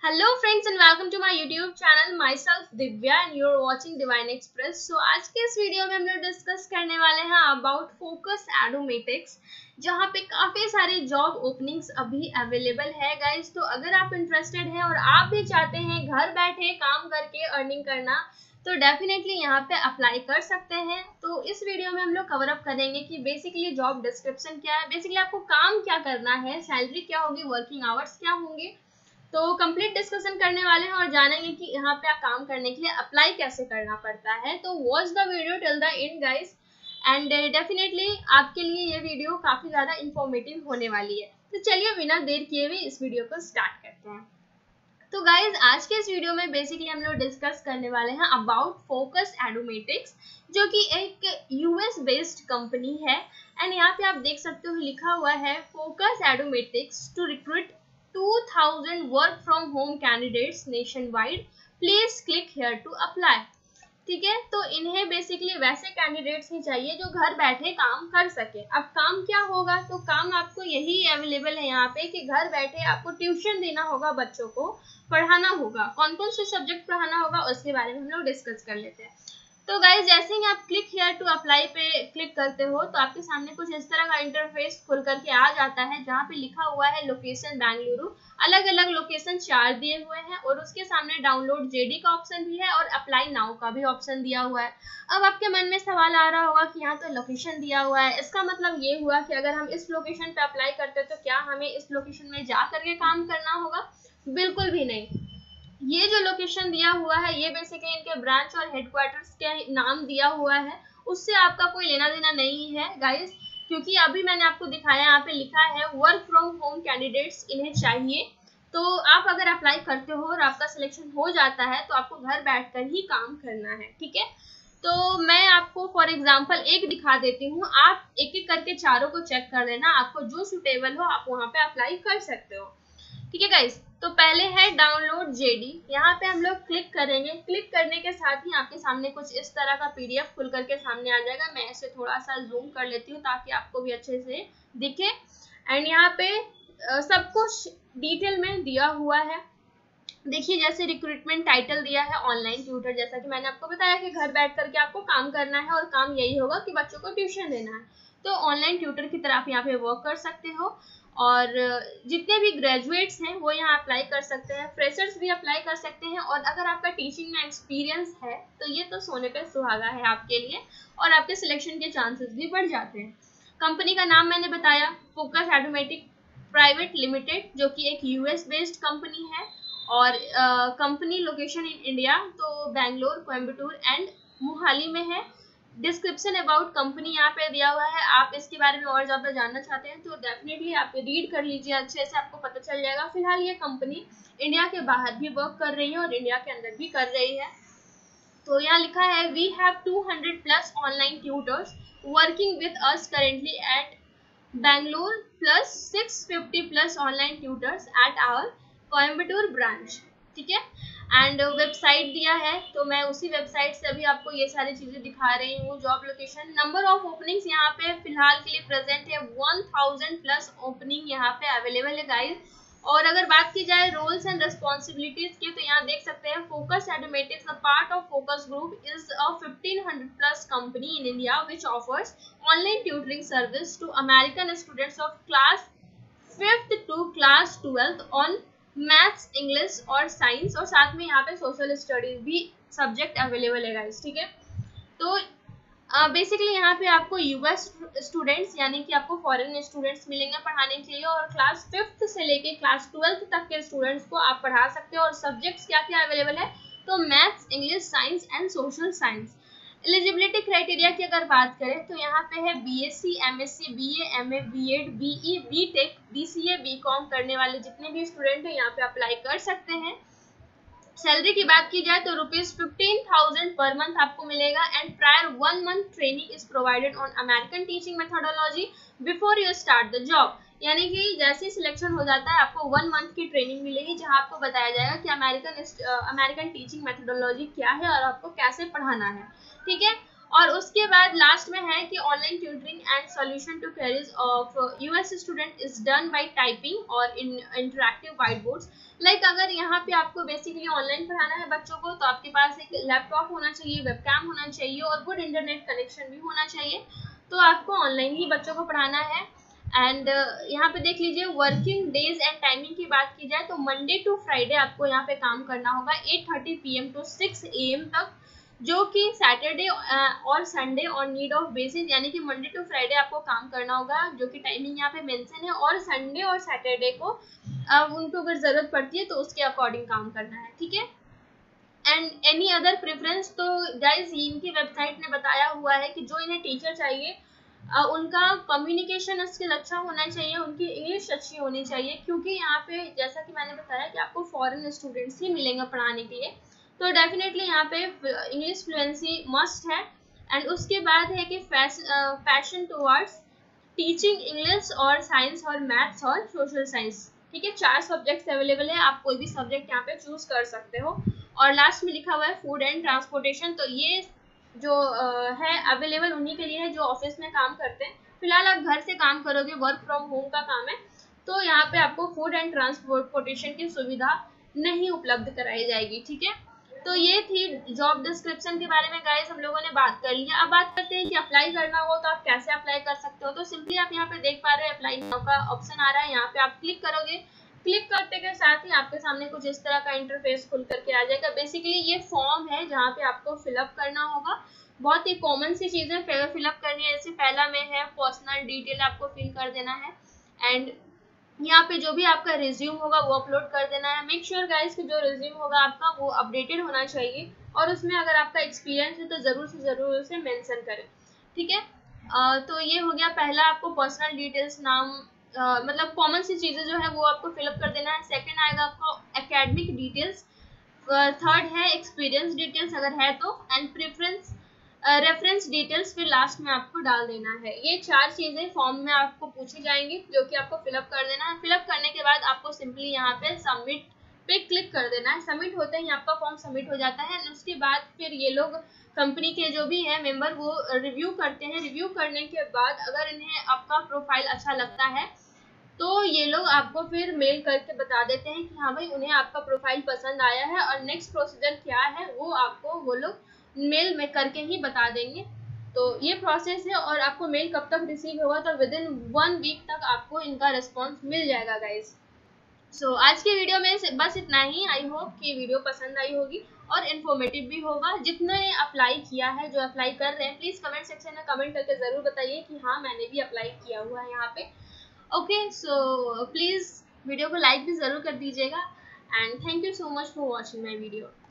Hello friends and welcome to my YouTube channel myself Divya and you are watching Divine Express. So आज के इस video में हम लोग डिस्कस करने वाले हैं अबाउट फोकस एडोमेटिक्स, जहाँ पे काफ़ी सारी जॉब ओपनिंग्स अभी अवेलेबल है गाइज। तो अगर आप इंटरेस्टेड हैं और आप भी चाहते हैं घर बैठे काम करके अर्निंग करना, तो डेफिनेटली यहाँ पे अप्लाई कर सकते हैं। तो इस वीडियो में हम लोग कवर अप करेंगे कि बेसिकली जॉब डिस्क्रिप्शन क्या है, बेसिकली आपको काम क्या करना है, सैलरी क्या होगी, वर्किंग आवर्स क्या होंगे। तो कंप्लीट डिस्कशन करने वाले हैं और जानेंगे कि यहाँ पे काम करने के लिए अप्लाई कैसे करना पड़ता है। तो watch the video till the end guys, and definitely आपके लिए ये वीडियो काफ़ी ज़्यादा इंफॉर्मेटिव होने वाली है। तो चलिए बिना देर किए हुए इस वीडियो को स्टार्ट करते हैं। तो गाइज आज के इस वीडियो में बेसिकली हम लोग डिस्कस करने वाले हैं अबाउट फोकस एडोमेटिक्स, जो कि एक यूएस बेस्ड कंपनी है। एंड यहाँ पे आप देख सकते हो लिखा हुआ है Focus Edumatics to recruit 2000 work from home candidates nationwide, please click here to apply. ठीक है, तो इन्हें बेसिकली वैसे कैंडिडेट्स ही चाहिए जो घर बैठे काम कर सके। अब काम क्या होगा, तो काम आपको यही अवेलेबल है यहाँ पे कि घर बैठे आपको ट्यूशन देना होगा, बच्चों को पढ़ाना होगा। कौन कौन से सब्जेक्ट पढ़ाना होगा उसके बारे में हम लोग डिस्कस कर लेते हैं। तो गाइज जैसे ही आप क्लिक हियर टू अप्लाई पे क्लिक करते हो तो आपके सामने कुछ इस तरह का इंटरफेस खुल करके आ जाता है, जहाँ पे लिखा हुआ है लोकेशन बेंगलुरु। अलग अलग लोकेशन 4 दिए हुए हैं और उसके सामने डाउनलोड जेडी का ऑप्शन भी है और अप्लाई नाउ का भी ऑप्शन दिया हुआ है। अब आपके मन में सवाल आ रहा होगा कि यहाँ तो लोकेशन दिया हुआ है, इसका मतलब ये हुआ कि अगर हम इस लोकेशन पे अप्लाई करते तो क्या हमें इस लोकेशन में जा करके काम करना होगा? बिल्कुल भी नहीं। ये जो लोकेशन दिया हुआ है ये बेसिकली इनके ब्रांच और हेडक्वार्टर्स के नाम दिया हुआ है, उससे आपका कोई लेना देना नहीं है गाइस। क्योंकि अभी मैंने आपको दिखाया, यहाँ पे लिखा है वर्क फ्रॉम होम कैंडिडेट्स इन्हें चाहिए। तो आप अगर अप्लाई करते हो और आपका सिलेक्शन हो जाता है तो आपको घर बैठकर ही काम करना है। ठीक है, तो मैं आपको फॉर एग्जांपल एक दिखा देती हूँ, आप एक एक करके चारों को चेक कर लेना, आपको जो सुटेबल हो आप वहाँ पे अप्लाई कर सकते हो। ठीक है गाइस, तो पहले है डाउनलोड जेडी। यहाँ पे हम लोग क्लिक करेंगे। क्लिक करने के साथ ही आपके सामने कुछ इस तरह का पीडीएफ खुल करके सामने आ जाएगा। मैं इसे थोड़ा सा जूम कर लेती हूँ ताकि आपको भी अच्छे से दिखे। एंड यहाँ पे सब कुछ डिटेल में दिया हुआ है। देखिए, जैसे रिक्रूटमेंट टाइटल दिया है ऑनलाइन ट्यूटर, जैसा कि मैंने आपको बताया कि घर बैठ करके आपको काम करना है और काम यही होगा कि बच्चों को ट्यूशन देना है। तो ऑनलाइन ट्यूटर की तरह आप यहाँ पे वर्क कर सकते हो और जितने भी ग्रेजुएट्स हैं वो यहाँ अप्लाई कर सकते हैं, फ्रेशर्स भी अप्लाई कर सकते हैं। और अगर आपका टीचिंग में एक्सपीरियंस है तो ये तो सोने पे सुहागा है आपके लिए और आपके सिलेक्शन के चांसेस भी बढ़ जाते हैं। कंपनी का नाम मैंने बताया, फोकस एडोमेटिक प्राइवेट लिमिटेड, जो कि एक यूएस बेस्ड कंपनी है। और कंपनी लोकेशन इन इंडिया तो बेंगलोर, कोयम्बटूर एंड मोहाली में है। डिस्क्रिप्शन अबाउट कंपनी यहाँ पे दिया हुआ है। आप इसके बारे में और ज़्यादा जानना चाहते हैं तो डेफिनेटली आप रीड कर लीजिए, अच्छे से आपको पता चल जाएगा। फिलहाल ये कंपनी इंडिया के बाहर भी वर्क कर रही है और इंडिया के अंदर भी कर रही है। तो यहाँ लिखा है we have 200+ online tutors working with us currently at Bangalore plus 650+ online tutors at our Coimbatore branch. ठीक है, एंड वेबसाइट दिया है तो मैं उसी वेबसाइट से अभी आपको ये सारी चीज़ें दिखा रही हूँ। Job location, number of openings यहाँ पे फिलहाल के लिए प्रेजेंट है 1000+ ओपनिंग यहाँ पे अवेलेबल है गाइस। और अगर बात की जाए रोल्स एंड रिस्पॉन्सिबिलिटीज की तो यहाँ देख सकते हैं Focus Edumatics a part of Focus group is a 1500+ company in India which offers online tutoring service to American students of class 5th to class 12th on maths, English और science. और साथ में यहाँ पे सोशल स्टडीज भी subject available है guys. ठीक है, तो बेसिकली यहाँ पे आपको यूएस स्टूडेंट्स यानी कि आपको फॉरेन स्टूडेंट्स मिलेंगे पढ़ाने के लिए, और क्लास 5th से लेके क्लास 12th तक के स्टूडेंट्स को आप पढ़ा सकते हो। और सब्जेक्ट्स क्या क्या अवेलेबल है, तो maths, English, science and social science. Eligibility criteria की अगर बात करें तो यहाँ पे है BSc, MSc, BA, MA, BEd, BE, BTech, BCA, BCom करने वाले जितने भी स्टूडेंट हैं यहाँ पे अप्लाई कर सकते हैं। सैलरी की बात की जाए तो ₹15,000 पर मंथ आपको मिलेगा and prior 1 month training is provided on American teaching methodology before you start the job. यानी कि जैसे ही सिलेक्शन हो जाता है आपको 1 मंथ की ट्रेनिंग मिलेगी, जहां आपको बताया जाएगा कि अमेरिकन टीचिंग मेथोडोलॉजी क्या है और आपको कैसे पढ़ाना है। ठीक है, और उसके बाद लास्ट में है कि online tutoring and solution to queries of US student is done by typing और in interactive whiteboards. Like अगर यहाँ पे आपको बेसिकली ऑनलाइन पढ़ाना है बच्चों को तो आपके पास एक लैपटॉप होना चाहिए, वेबकैम होना चाहिए और गुड इंटरनेट कनेक्शन भी होना चाहिए। तो आपको ऑनलाइन ही बच्चों को पढ़ाना है। एंड यहाँ पे देख लीजिए वर्किंग डेज एंड टाइमिंग की बात की जाए तो मंडे टू फ्राइडे आपको यहाँ पे काम करना होगा 8:30 PM टू 6 AM तक, जो कि सैटरडे और Sunday on need of basis, यानी कि मंडे टू फ्राइडे आपको काम करना होगा, जो कि टाइमिंग यहाँ पे मेंशन है, और संडे और सैटरडे को उनको अगर जरूरत पड़ती है तो उसके अकॉर्डिंग काम करना है, ठीक है। एंड एनी अदर प्रेफरेंस, तो गाइज इनकी वेबसाइट ने बताया हुआ है कि जो इन्हें टीचर चाहिए उनका कम्युनिकेशन स्किल अच्छा होना चाहिए, उनकी इंग्लिश अच्छी होनी चाहिए, क्योंकि यहाँ पे जैसा कि मैंने बताया कि आपको फॉरेन स्टूडेंट्स ही मिलेंगे पढ़ाने के लिए, तो डेफिनेटली यहाँ पे इंग्लिश फ्लुएंसी मस्ट है। एंड उसके बाद है कि पैशन टुवर्ड्स टीचिंग इंग्लिश और साइंस और मैथ्स और सोशल साइंस, ठीक है। 4 सब्जेक्ट्स अवेलेबल है, आप कोई भी सब्जेक्ट यहाँ पे चूज कर सकते हो। और लास्ट में लिखा हुआ है फूड एंड ट्रांसपोर्टेशन, तो ये जो है अवेलेबल उन्हीं के लिए है जो ऑफिस में काम करते हैं। फिलहाल आप घर से काम करोगे, वर्क फ्रॉम होम का काम है, तो यहाँ पे आपको फूड एंड ट्रांसपोर्टेशन की सुविधा नहीं उपलब्ध कराई जाएगी, ठीक है। तो ये थी जॉब डिस्क्रिप्शन के बारे में गाइस, हम लोगों ने बात कर लिया। अब बात करते हैं कि अप्लाई करना हो तो आप कैसे अप्लाई कर सकते हो। तो सिंपली आप यहाँ पे देख पा रहे हो अप्लाई नाउ का ऑप्शन आ रहा है, यहाँ पे आप क्लिक करोगे। क्लिक करते के साथ ही आपके सामने कुछ इस तरह का इंटरफेस खुल करके आ जाएगा। बेसिकली ये फॉर्म है जहाँ पे आपको फिलअप करना होगा, बहुत ही कॉमन सी चीजें फिलअप करनी है। जैसे पहला में है पर्सनल डिटेल आपको फिल कर देना है, एंड यहाँ पे जो भी आपका रिज्यूम होगा वो अपलोड कर देना है। मेक श्योर गाइस कि जो रिज्यूम होगा आपका वो अपडेटेड होना चाहिए, और उसमें अगर आपका एक्सपीरियंस है तो जरूर से जरूर उसे मेंशन करें, ठीक है। तो ये हो गया पहला, आपको पर्सनल डिटेल्स, नाम, मतलब कॉमन सी चीजें जो है वो आपको फिलअप कर देना है। सेकंड आएगा आपको एकेडमिक डिटेल्स, थर्ड है एक्सपीरियंस डिटेल्स अगर है तो, एंड प्रेफरेंस रेफरेंस डिटेल्स फिर लास्ट में आपको डाल देना है। ये 4 चीजें फॉर्म में आपको पूछी जाएंगी जो कि आपको फिलअप कर देना है। फिलअप करने के बाद आपको सिंपली यहाँ पे सबमिट पे क्लिक कर देना है। सबमिट होते ही आपका फॉर्म सबमिट हो जाता है। उसके बाद फिर ये लोग कंपनी के जो भी है मेंबर वो रिव्यू करते हैं। रिव्यू करने के बाद अगर इन्हें आपका प्रोफाइल अच्छा लगता है तो ये लोग आपको फिर मेल करके बता देते हैं कि हाँ भाई उन्हें आपका प्रोफाइल पसंद आया है, और नेक्स्ट प्रोसीजर क्या है वो आपको वो लोग मेल में करके ही बता देंगे। तो ये प्रोसेस है, और आपको मेल कब तक रिसीव होगा, तो विद इन 1 वीक तक आपको इनका रिस्पॉन्स मिल जाएगा गाइज। सो आज की वीडियो में बस इतना ही। आई होप कि वीडियो पसंद आई होगी और इन्फॉर्मेटिव भी होगा। जितने ने अप्लाई किया है, जो अप्लाई कर रहे हैं, प्लीज कमेंट सेक्शन में कमेंट करके जरूर बताइए कि हाँ मैंने भी अप्लाई किया हुआ है यहाँ पे। ओके, सो प्लीज वीडियो को लाइक भी जरूर कर दीजिएगा, and thank you so much for watching my video.